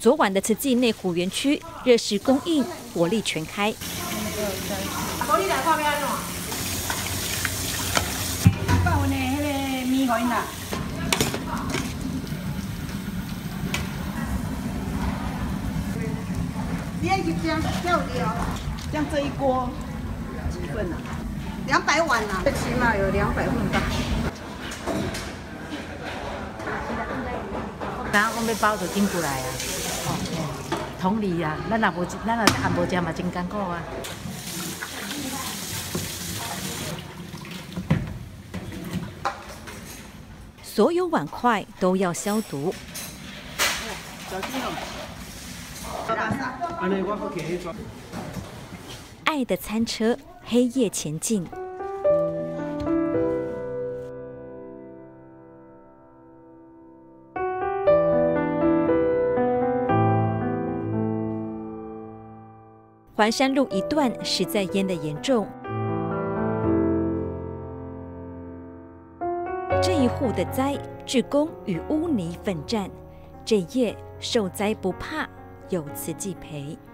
昨晚的慈济内湖园区热食供应火力全开。 像这一锅几份啊？200碗啊，最起码有200份吧。 然后我们包就进过来啊，同理啊，咱也按无食嘛，真艰苦啊。 所有碗筷都要消毒。爱的餐车黑夜前进。环山路一段实在淹得严重，这一户的灾，志工与污泥奋战，这夜受灾不怕，有慈济陪。